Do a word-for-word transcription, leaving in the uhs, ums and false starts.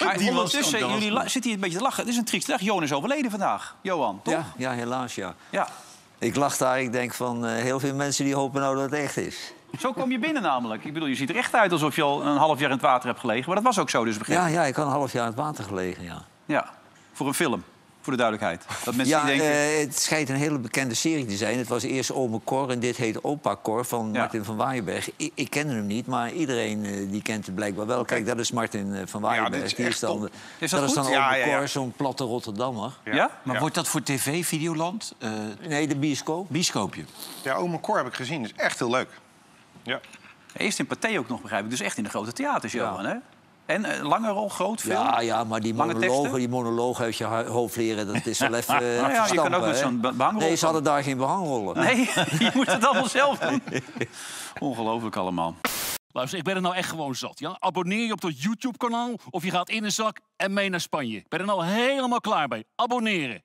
Maar Die was- ondertussen, dat was jullie goed. la- zitten hier een beetje te lachen. Het is een triest dag. Johan is overleden vandaag. Johan, toch? Ja, ja, helaas, ja. Ja. Ik lach daar, ik denk van uh, heel veel mensen die hopen nou dat het echt is. Zo kom je binnen namelijk. Ik bedoel, je ziet er echt uit alsof je al een half jaar in het water hebt gelegen. Maar dat was ook zo dus, begrepen. Ja, ja, ik had een half jaar in het water gelegen, ja. Ja, voor een film. Voor de duidelijkheid. Dat mensen Ja, die denken... uh, het schijnt een hele bekende serie te zijn. Het was eerst Ome Cor en dit heet Opa Cor van Ja. Martin van Waaienberg. Ik, ik kende hem niet, maar iedereen uh, die kent hem blijkbaar wel. Kijk, dat is Martin uh, van Waaienberg. dit is die echt is dan, top. Is dat is goed? dan Ja, Ome ja, ja. Cor, zo'n platte Rotterdammer. Ja? Maar Ja. wordt dat voor tv, Videoland? Uh, Nee, de bioscoop. bioscoopje? Ja, Ome Cor heb ik gezien. Dat is echt heel leuk. Ja. Eerst in Pathé ook nog, begrijp ik. Dus echt in de grote theaters, Ja. Johan, hè? En uh, lange rol, groot film? Ja, ja, maar die Lange monologen, teksten? die monologen uit je hu- hoofd leren, dat is wel even uh, Nou ja, je kan verstampen, ook met hè. zo'n be- behangrol Nee, ze van- hadden daar geen behangrollen. Nee, je moet het allemaal zelf doen. Ongelooflijk allemaal. Luister, ik ben er nou echt gewoon zat. Ja? Abonneer je op dat YouTube-kanaal of je gaat in de zak en mee naar Spanje. Ik ben er nou helemaal klaar bij. Abonneren.